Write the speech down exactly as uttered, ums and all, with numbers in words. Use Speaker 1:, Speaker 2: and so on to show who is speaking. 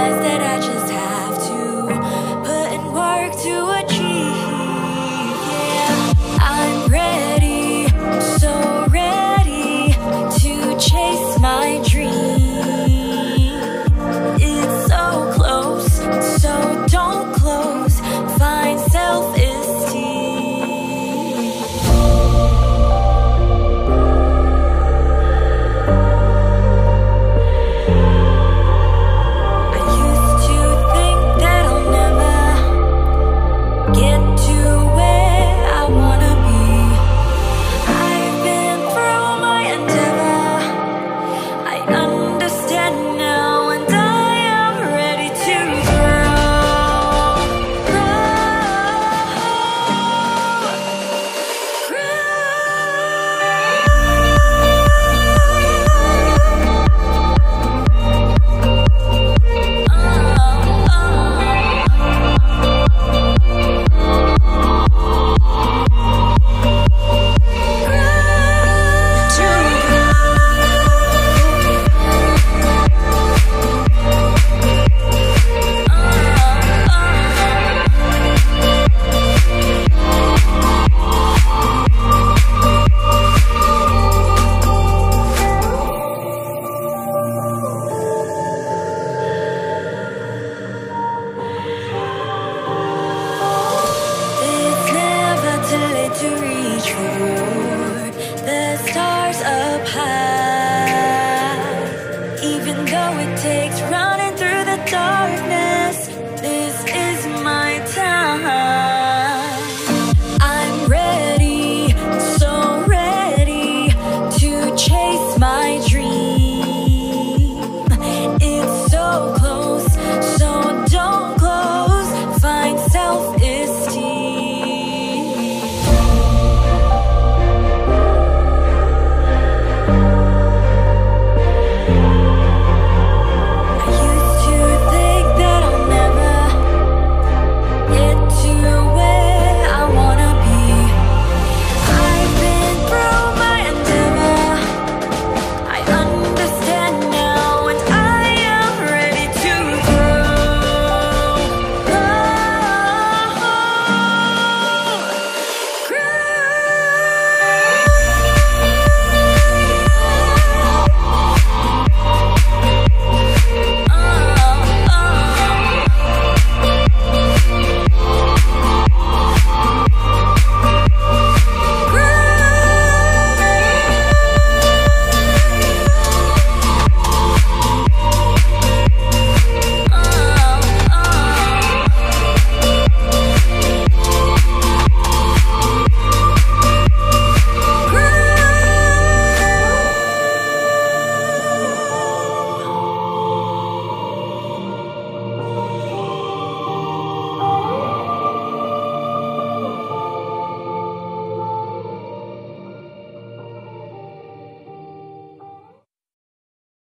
Speaker 1: realize that I just have to put in work to achieve. Yeah, I'm ready, so ready to chase my dream. It's so close, so don't close. Find self-esteem. Get to where I wanna be. I've been through my endeavor. I understand now, and I am ready to grow, grow, to reach for the stars up high, even though it takes running through the dark.